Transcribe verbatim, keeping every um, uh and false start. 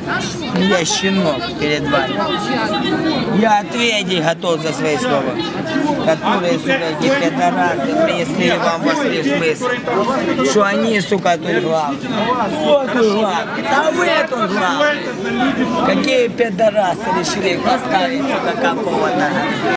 Я щенок перед вами. Я ответить готов за свои слова. Которые, сука, эти пидорасы принесли вам вошли в смысл. Что они, сука, тут главные. Кто тут главный? Да вы тут главные. Какие пидорасы решили поставить, сука, какого-то.